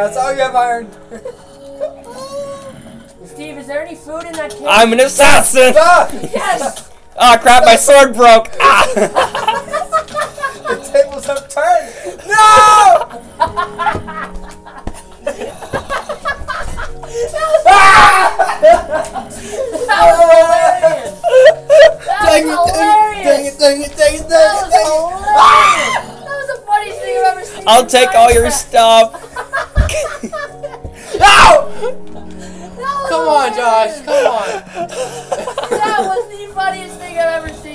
That's all you have iron. Steve, is there any food in that cave? I'm an assassin! Ah! Yes! Oh crap, my sword broke! Ah! The tables have turned! No! That was hilarious! Dang it, dang it, dang it, dang it, dang it, That dang was it! hilarious! That was the funniest thing I've ever seen. I'll take all your stuff! No! That was Come on, Josh, come on. That was the funniest thing I've ever seen.